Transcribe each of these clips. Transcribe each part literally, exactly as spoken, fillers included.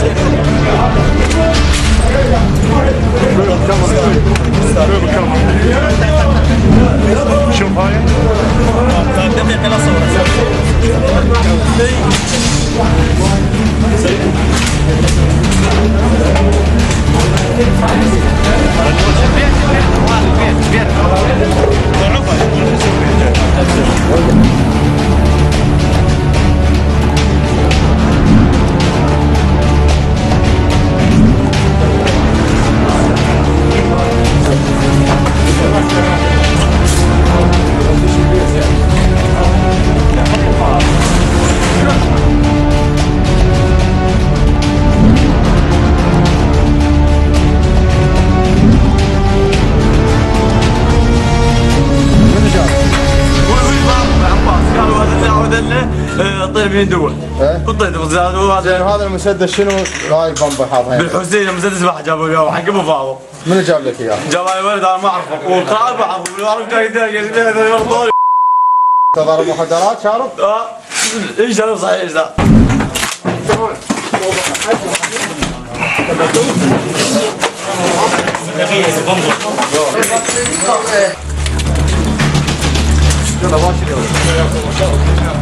شوف هاي دقيقة لا صورة طيب من دول طيب زادوا زين هذا المسدس شنو هاي البمبه حاطها؟ بالحسين المسدس ما جابوا لي حق ابو فاضل. منو جاب لك اياه؟ جاب لي ولد انا ما اعرفه والخال ما اعرفه ما اعرف جاي جاي تضارب مخدرات شارب؟ اه ايش ده صحيح ايش ده؟ يلا ماشي يلا.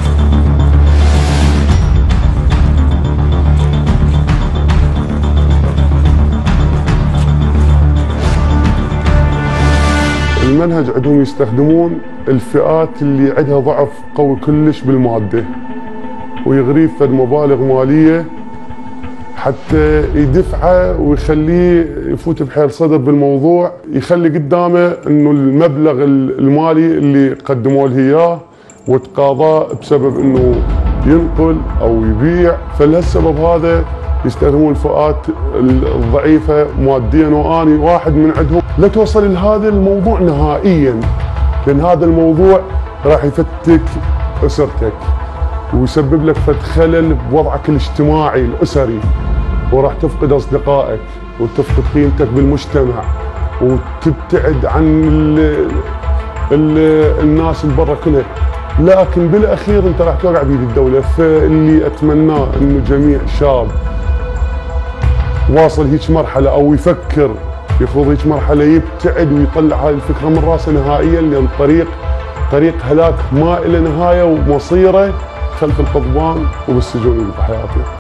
المنهج عندهم يستخدمون الفئات اللي عندها ضعف قوي كلش بالمادة ويغريه فد مبالغ مالية حتى يدفعه ويخليه يفوت بحيل صدر بالموضوع، يخلي قدامه انه المبلغ المالي اللي قدموا له اياه وتقاضاه بسبب انه ينقل او يبيع، فلهالسبب هذا يستخدمون الفئات الضعيفة ماديا، واني واحد من عندهم. لا توصل لهذا الموضوع نهائيا، لان هذا الموضوع راح يفتك اسرتك ويسبب لك فد خلل بوضعك الاجتماعي الاسري، وراح تفقد اصدقائك وتفقد قيمتك بالمجتمع وتبتعد عن ال ال الناس اللي برا كلها، لكن بالاخير انت راح توقع بيد الدوله. فاللي اتمناه انه جميع شاب واصل هيك مرحله او يفكر يفرض هيك مرحله يبتعد ويطلع هاي الفكره من راسه نهائيا، لان طريق طريق هلاك ما له نهايه ومصيره خلف القضبان وبالسجون بحياته.